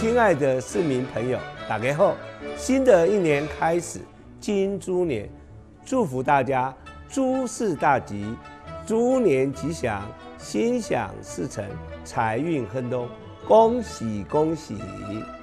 亲爱的市民朋友，大家好！新的一年开始，金猪年，祝福大家诸事大吉，猪年吉祥，心想事成，财运亨通，恭喜恭喜！